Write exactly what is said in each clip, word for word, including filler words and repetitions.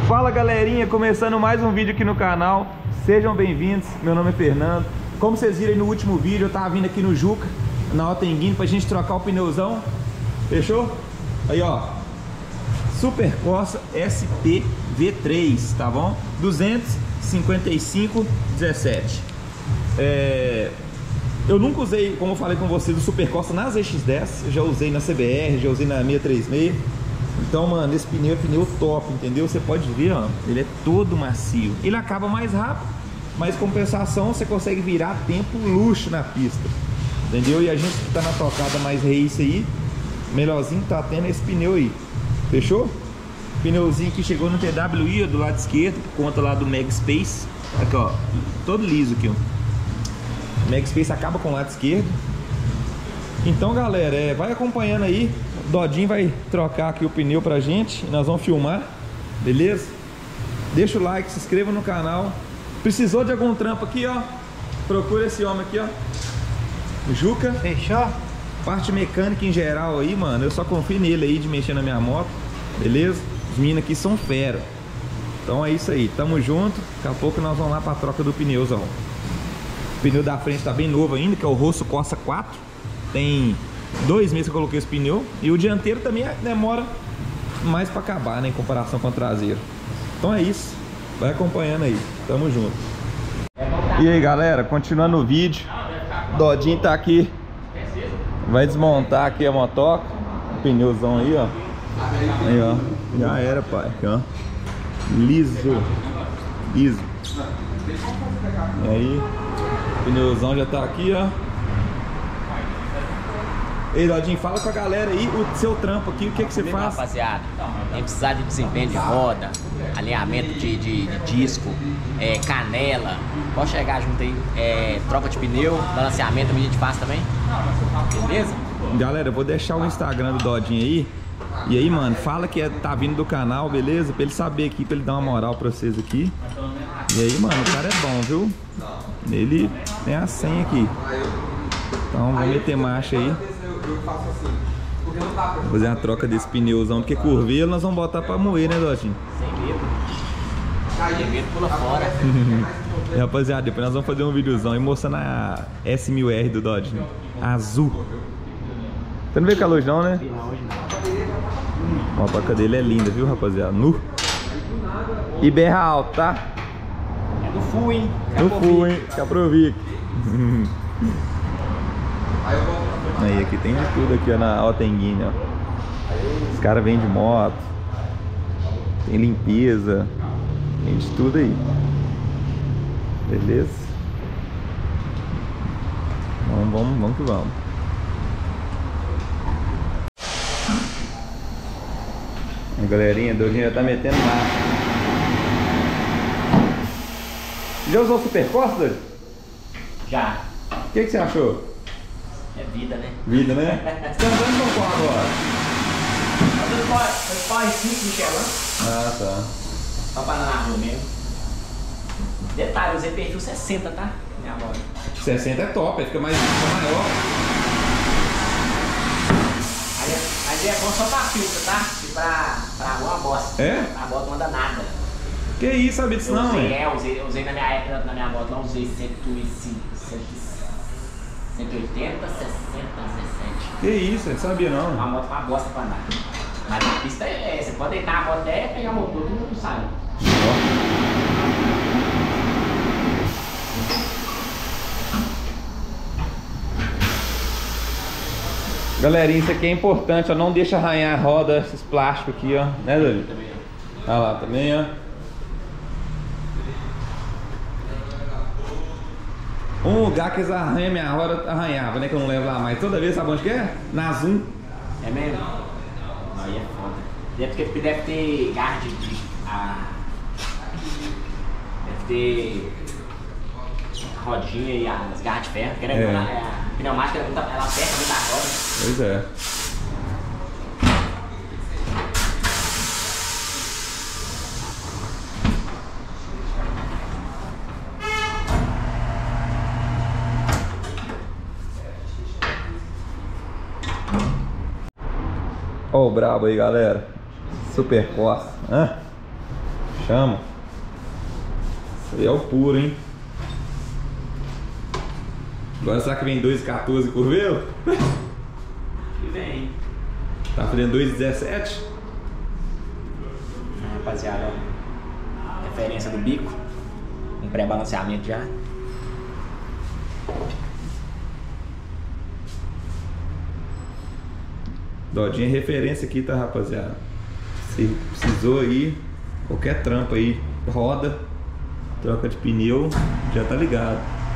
Fala galerinha, começando mais um vídeo aqui no canal. Sejam bem-vindos, meu nome é Fernando. Como vocês viram aí no último vídeo, eu tava vindo aqui no Juca, na Otenguinho, pra gente trocar o pneuzão. Fechou? Aí ó, Super Corsa S P V três, tá bom? duzentos e cinquenta e cinco dezessete. É... Eu nunca usei, como eu falei com vocês, o Super Corsa nas E X dez. Eu já usei na C B R, já usei na seiscentos e trinta e seis. Então, mano, esse pneu é pneu top, entendeu? Você pode ver, ó, ele é todo macio. Ele acaba mais rápido, mas compensação você consegue virar tempo luxo na pista, entendeu? E a gente que tá na tocada mais race aí, melhorzinho tá tendo esse pneu aí. Fechou? Pneuzinho que chegou no T W I, ó, do lado esquerdo, por conta lá do Mag Space. Aqui, ó, todo liso aqui, ó. Mag Space acaba com o lado esquerdo. Então, galera, é, vai acompanhando aí. O Dodinho vai trocar aqui o pneu pra gente. Nós vamos filmar, beleza? Deixa o like, se inscreva no canal. Precisou de algum trampo aqui, ó, procura esse homem aqui, ó, Juca. Fechou? Parte mecânica em geral aí, mano, eu só confio nele aí de mexer na minha moto, beleza? Os meninos aqui são fera. Então é isso aí, tamo junto. Daqui a pouco nós vamos lá pra troca do pneuzão. O pneu da frente tá bem novo ainda, que é o Rosso Corsa quatro. Tem dois meses que eu coloquei esse pneu. E o dianteiro também demora mais pra acabar, né, em comparação com o traseiro. Então é isso, vai acompanhando aí, tamo junto. E aí galera, continuando o vídeo, Dodinho tá aqui, vai desmontar aqui a motoca. O pneuzão aí, ó. Aí, ó, já era, pai, aqui, ó. Liso, liso. E aí, o pneuzão já tá aqui, ó. Ei, Dodinho, fala com a galera aí o seu trampo aqui, o que que você faz? Rapaziada, tem precisar de desempenho de roda, alinhamento de, de, de disco, é, canela, pode chegar junto aí, é, troca de pneu, balanceamento a gente faz também, beleza? Galera, eu vou deixar o Instagram do Dodinho aí. E aí, mano, fala que é, tá vindo do canal, beleza? Pra ele saber aqui, pra ele dar uma moral pra vocês aqui. E aí, mano, o cara é bom, viu? Ele tem a senha aqui. Então, vamos meter marcha aí. Vou fazer uma troca desse pneuzão, porque curveiro nós vamos botar pra moer, né, Dodinho? Sem medo. Sem medo, pula fora. E, rapaziada, depois nós vamos fazer um videozão e mostrando a S mil R do Dodinho. Azul. Você não vê com a luz não, né? Ó, a placa dele é linda, viu, rapaziada? Nu. E berra alto, tá? É no full, hein? No full, hein? Caprovic. Aí, aqui tem de tudo aqui, ó, na Otenguinho, ó. Os caras vendem moto, tem limpeza, tem de tudo aí. Beleza? Vamos, vamos, vamos que vamos. A galerinha, Dodinho já tá metendo marcha. Já usou o Super Corsa? Já. O que que você achou? É vida, né? Vida, né? Você tá andando com qual agora? Foi quase cinco Michelin. Ah, tá. Só para na rua mesmo. Detalhe, usei perfil sessenta, tá? Minha moto. sessenta é top, aí fica mais fica maior. Aí, é- aí é bom só pra filtro, tá? E pra, pra rua é uma bosta. É? A moto não anda nada. Que isso, sabia disso Eu não, usei, hein? é, usei, usei na minha época, na minha moto, não usei cento e cinco, cento e oitenta, sessenta, dezessete. Que isso, eu não sabia não. Uma moto uma bosta pra andar. Mas a pista é, é, você pode deitar a moto até pegar o motor, todo mundo sai. Galerinha, isso aqui é importante, ó. Não deixa arranhar a roda, esses plásticos aqui, ó. Né, Dodinho? Olha lá também, ó. Um lugar que eles arranham minha roda, arranhava, né? Que eu não levo lá mais. Toda vez, sabe onde que é? Na Zoom. É mesmo? Aí é foda. Deve ter, deve ter garra de. de a, deve ter rodinha e as garras de ferro. Porque É. a, a pneumática ela, ela aperta muito a roda. Pois é. Ó o brabo aí, galera. Super Corsa. Hã? Chama. Isso aí é o puro, hein? Agora será que vem dois e quatorze curvelo? E vem. Tá fazendo dois e dezessete? É, rapaziada, ó. Referência do bico. Um pré-balanceamento já. Dodinha é referência aqui, tá, rapaziada? Se precisou aí, qualquer trampo aí, roda, troca de pneu, já tá ligado.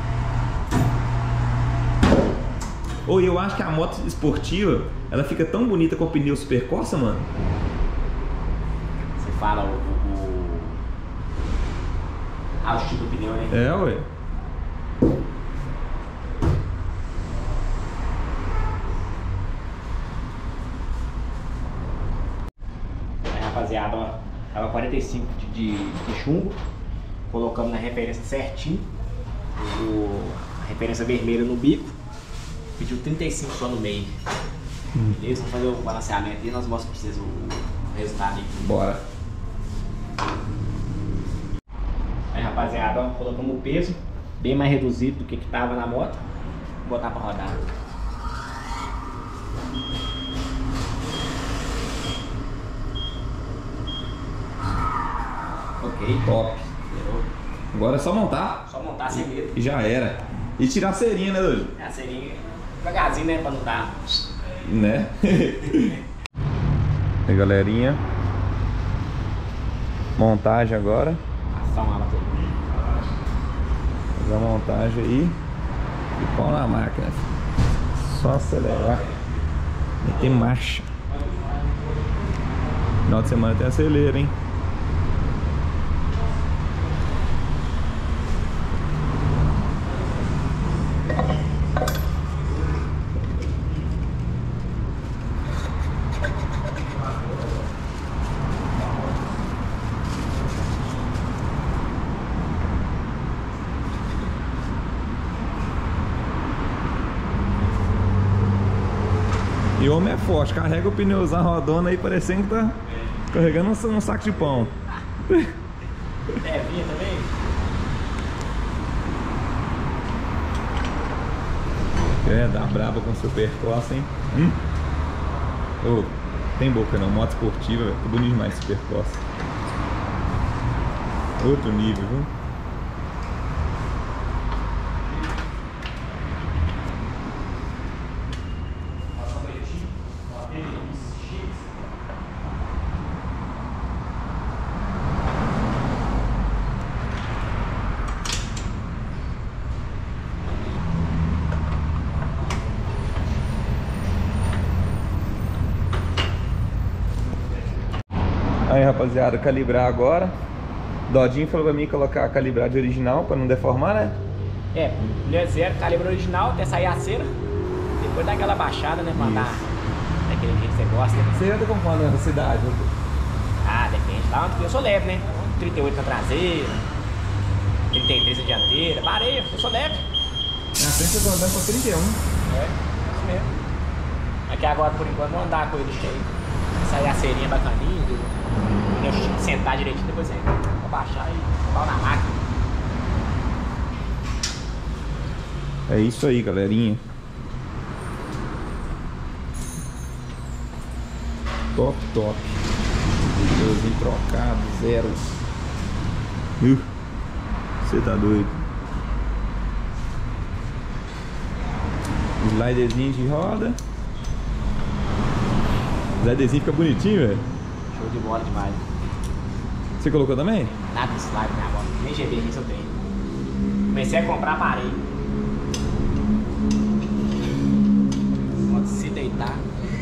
Ou eu acho que a moto esportiva, ela fica tão bonita com o pneu Super Corsa, mano. Você fala o... o, o... Ah, o estilo do pneu, né? É, ué. Rapaziada, ó, tava quarenta e cinco de, de, de chumbo, colocamos na referência certinho, o, a referência vermelha no bico, pediu trinta e cinco só no meio. Hum. Beleza? Vamos fazer o balanceamento e nós mostramos pra vocês o, o resultado aí. Bora. Aí, rapaziada, ó, colocamos o peso bem mais reduzido do que que tava na moto, vou botar pra rodar. Ok. Top. Agora é só montar. Só montar sem medo. E já era. E tirar a cerinha, né, Dojo? É a cerinha devagarzinho, né? Pra não dar. Né? Aí, galerinha. Montagem agora. Passar uma ala toda. Fazer a montagem aí. E pau na máquina. Só acelerar. Meter marcha. Final de semana tem acelera, hein? E o homem é forte, carrega o pneuzão rodando aí parecendo que tá carregando um, um saco de pão. É, vinha também? É, dá braba com o Super Corsa, hein? Hum. Oh, tem boca não, moto esportiva, velho. Ficou bonito demais Super Corsa. Outro nível, viu? Aí, rapaziada, calibrar agora. Dodinho falou pra mim colocar a calibragem original pra não deformar, né? É, milha zero, calibre original, até sair a cera. Depois dá aquela baixada, né? Pra andar daquele jeito que você gosta. Né? Você anda com quanto na cidade? Ah, depende. Tá? Eu sou leve, né? trinta e oito na traseira, trinta e três na dianteira. Parei, eu sou leve. Na frente eu tô andando com trinta e um. É, isso mesmo. Aqui agora, por enquanto, vou andar com ele cheio. Sair a cerinha bacaninha. Eu sentar direitinho, depois você vou baixar e pau na máquina. É isso aí, galerinha. Top, top. Pneuzinho trocado, zero. Uh, você tá doido. Sliderzinho de roda. Sliderzinho fica bonitinho, velho. Show de bola demais. Você colocou também? Nada de slide na moto, nem G B isso eu tenho. Comecei a comprar, parei. Pode se deitar.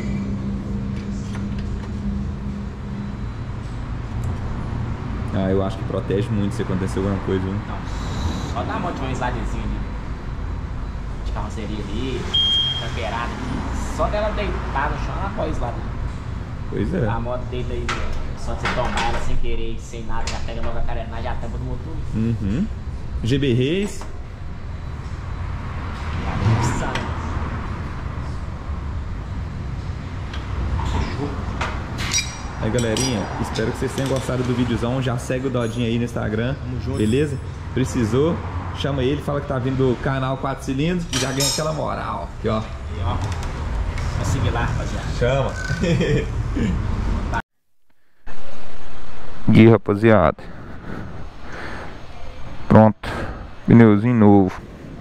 Ah, eu acho que protege muito se acontecer alguma coisa, viu? Não, só dá uma moto um slidezinho ali. De carroceria ali, temperada aqui. Só dela deitar no chão, ela pode slide. Pois é. A moto deita aí, só de você tomar ela sem querer, sem nada, já pega logo a carenagem, já tampa do motor. Uhum. G B Reis. Aí, galerinha, espero que vocês tenham gostado do videozão. Já segue o Dodinho aí no Instagram, beleza? Precisou, chama ele, fala que tá vindo do canal quatro cilindros e já ganha aquela moral. Aqui, ó. E, ó. Vai seguir lá, rapaziada. Chama. E rapaziada, pronto, pneuzinho novo.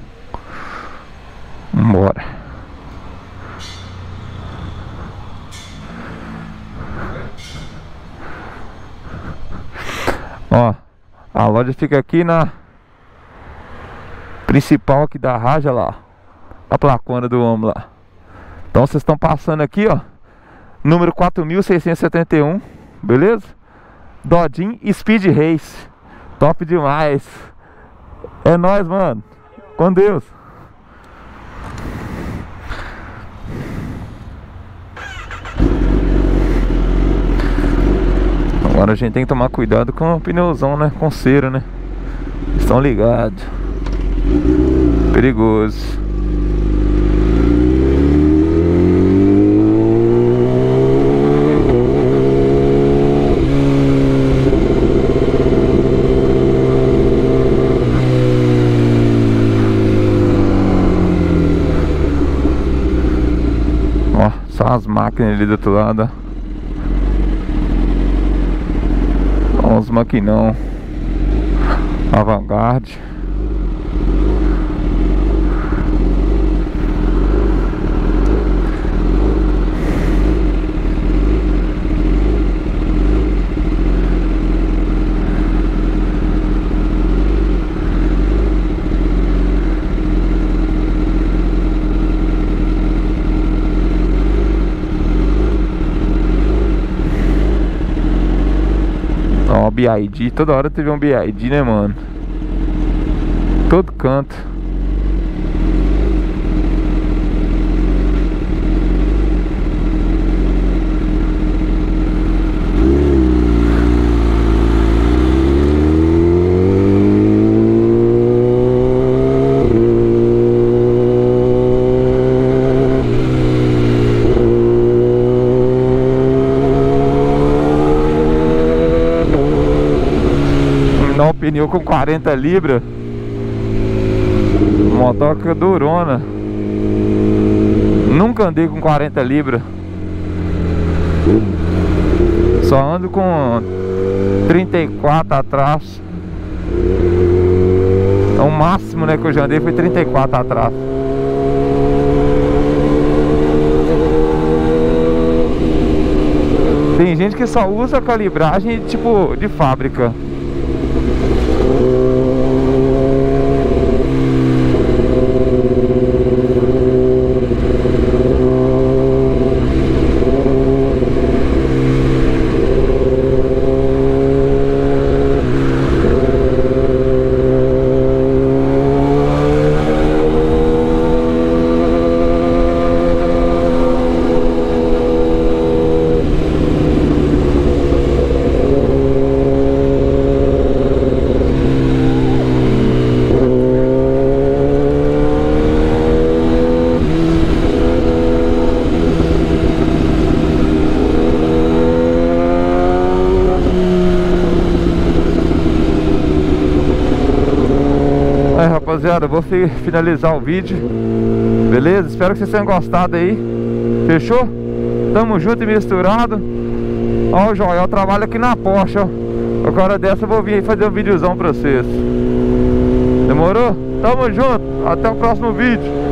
Vambora. Ó, a loja fica aqui na principal aqui da Raja lá, a placona do homem lá. Então vocês estão passando aqui, ó, número quatro mil seiscentos e setenta e um, beleza? Dodinho Speed Race, top demais. É nóis, mano, com Deus. Agora a gente tem que tomar cuidado com o pneuzão, né? Com cera, né? Estão ligados. Perigoso. Ó, só as máquinas ali do outro lado, ó. Os maquinão Avant-Garde. Ó, B I D, toda hora teve um B I D, né, mano? Todo canto. Pneu com quarenta libras, motoca durona. Nunca andei com quarenta libras, só ando com trinta e quatro atrás. Então, o máximo, né, que eu já andei foi trinta e quatro atrás. Tem gente que só usa calibragem tipo de fábrica. Rapaziada, eu vou finalizar o vídeo, beleza? Espero que vocês tenham gostado aí. Fechou? Tamo junto e misturado. Ó, o Joel trabalha aqui na Porsche, ó. Agora dessa eu vou vir aí fazer um videozão pra vocês. Demorou? Tamo junto, até o próximo vídeo.